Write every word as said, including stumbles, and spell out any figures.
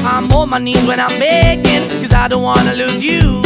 I'm on my knees when I'm begging, cause I don't wanna lose you.